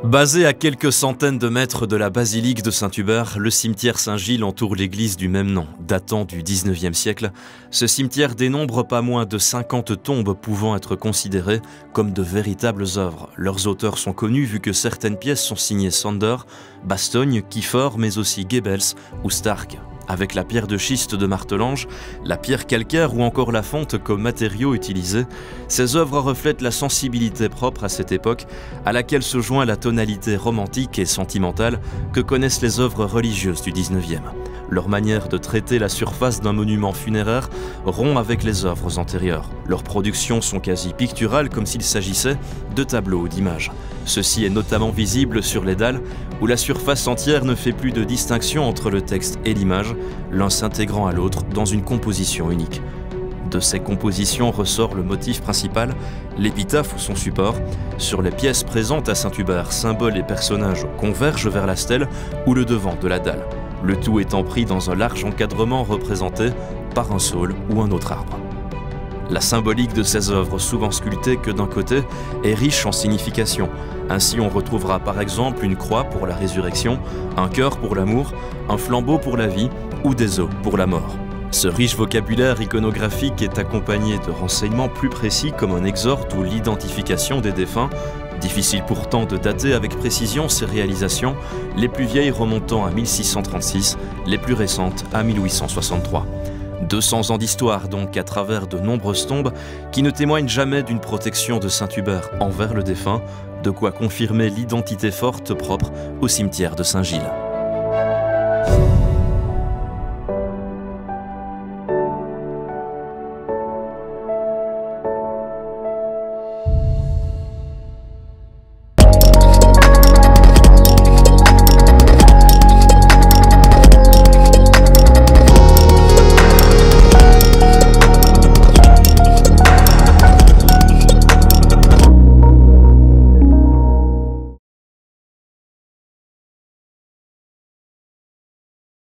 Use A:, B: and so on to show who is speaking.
A: Basé à quelques centaines de mètres de la basilique de Saint-Hubert, le cimetière Saint-Gilles entoure l'église du même nom. Datant du XIXe siècle, ce cimetière dénombre pas moins de 50 tombes pouvant être considérées comme de véritables œuvres. Leurs auteurs sont connus vu que certaines pièces sont signées Sander, Bastogne, Kiefer, mais aussi Goebbels ou Stark. Avec la pierre de schiste de Martelange, la pierre calcaire ou encore la fonte comme matériaux utilisés, ces œuvres reflètent la sensibilité propre à cette époque, à laquelle se joint la tonalité romantique et sentimentale que connaissent les œuvres religieuses du XIXe. Leur manière de traiter la surface d'un monument funéraire rompt avec les œuvres antérieures. Leurs productions sont quasi picturales comme s'il s'agissait de tableaux ou d'images. Ceci est notamment visible sur les dalles où la surface entière ne fait plus de distinction entre le texte et l'image, l'un s'intégrant à l'autre dans une composition unique. De ces compositions ressort le motif principal, l'épitaphe ou son support. Sur les pièces présentes à Saint-Hubert, symboles et personnages convergent vers la stèle ou le devant de la dalle, le tout étant pris dans un large encadrement représenté par un saule ou un autre arbre. La symbolique de ces œuvres, souvent sculptées que d'un côté, est riche en signification. Ainsi, on retrouvera par exemple une croix pour la résurrection, un cœur pour l'amour, un flambeau pour la vie ou des os pour la mort. Ce riche vocabulaire iconographique est accompagné de renseignements plus précis comme un exorte ou l'identification des défunts. Difficile pourtant de dater avec précision ces réalisations, les plus vieilles remontant à 1636, les plus récentes à 1863. 200 ans d'histoire donc à travers de nombreuses tombes qui ne témoignent jamais d'une protection de Saint-Hubert envers le défunt, de quoi confirmer l'identité forte propre au cimetière de Saint-Gilles.